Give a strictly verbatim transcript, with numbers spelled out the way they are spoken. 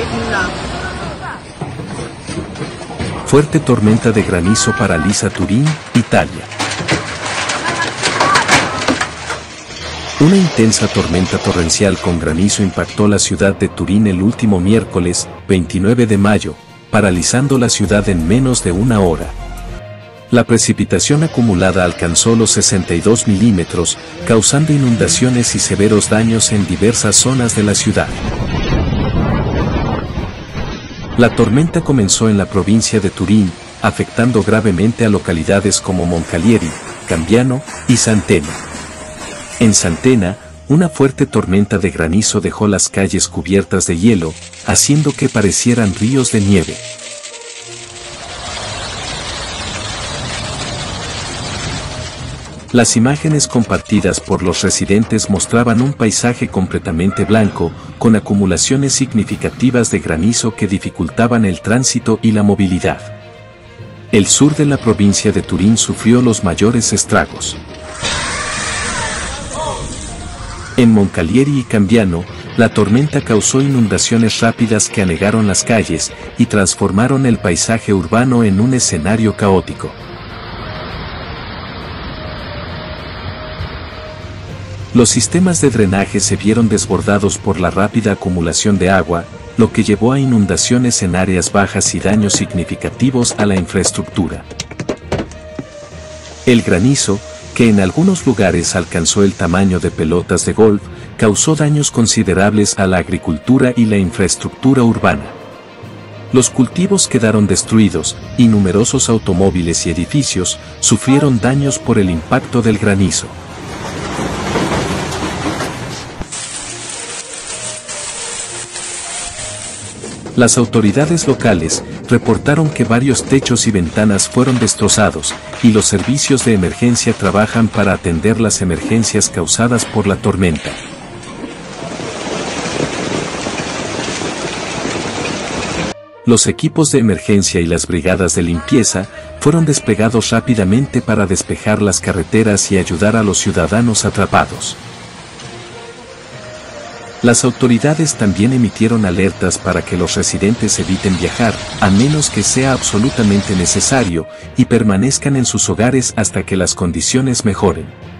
Fuerte tormenta de granizo paraliza Turín, Italia. Una intensa tormenta torrencial con granizo impactó la ciudad de Turín el último miércoles, veintinueve de mayo, paralizando la ciudad en menos de una hora. La precipitación acumulada alcanzó los sesenta y dos milímetros, causando inundaciones y severos daños en diversas zonas de la ciudad. La tormenta comenzó en la provincia de Turín, afectando gravemente a localidades como Moncalieri, Cambiano y Santena. En Santena, una fuerte tormenta de granizo dejó las calles cubiertas de hielo, haciendo que parecieran ríos de nieve. Las imágenes compartidas por los residentes mostraban un paisaje completamente blanco, con acumulaciones significativas de granizo que dificultaban el tránsito y la movilidad. El sur de la provincia de Turín sufrió los mayores estragos. En Moncalieri y Cambiano, la tormenta causó inundaciones rápidas que anegaron las calles y transformaron el paisaje urbano en un escenario caótico. Los sistemas de drenaje se vieron desbordados por la rápida acumulación de agua, lo que llevó a inundaciones en áreas bajas y daños significativos a la infraestructura. El granizo, que en algunos lugares alcanzó el tamaño de pelotas de golf, causó daños considerables a la agricultura y la infraestructura urbana. Los cultivos quedaron destruidos, y numerosos automóviles y edificios sufrieron daños por el impacto del granizo. Las autoridades locales reportaron que varios techos y ventanas fueron destrozados, y los servicios de emergencia trabajan para atender las emergencias causadas por la tormenta. Los equipos de emergencia y las brigadas de limpieza fueron desplegados rápidamente para despejar las carreteras y ayudar a los ciudadanos atrapados. Las autoridades también emitieron alertas para que los residentes eviten viajar, a menos que sea absolutamente necesario, y permanezcan en sus hogares hasta que las condiciones mejoren.